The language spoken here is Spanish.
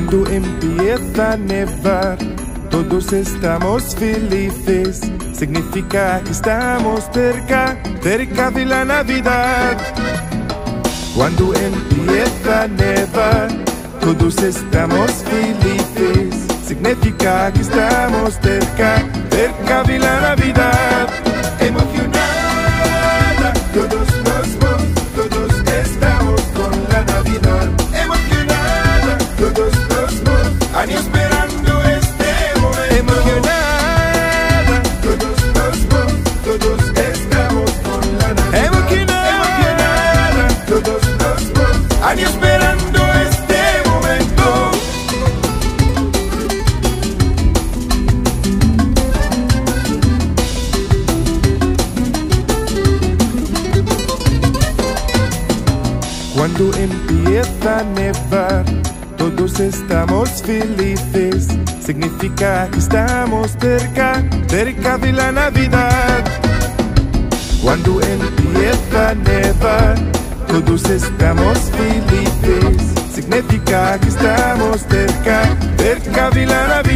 Cuando empieza a nevar, todos estamos felices. Significa que estamos cerca, cerca de la Navidad. Cuando empieza a nevar, todos estamos felices. Significa que estamos cerca, cerca de la Navidad. Emocionada, todos estamos con la Navidad. Emocionada, todos años esperando este momento. Emocionada, todos estamos con la Navidad. Emocionada, todos años esperando este momento. Cuando empieza a nevar, todos estamos felices. Significa que estamos cerca, cerca de la Navidad. Cuando empieza a nevar, todos estamos felices. Significa que estamos cerca, cerca de la Navidad.